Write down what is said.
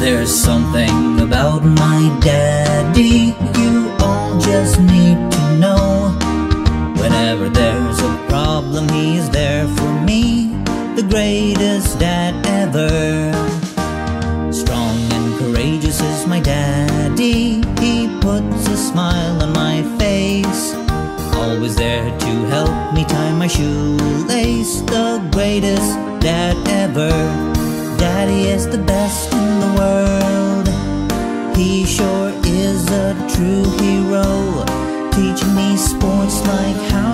There's something about my daddy you all just need to know. Whenever there's a problem, he's there for me, the greatest dad ever. Strong and courageous is my daddy, he puts a smile on my face. Always there to help me tie my shoelace, the greatest dad ever. Daddy is the best in the world, he sure is a true hero, teaching me sports like how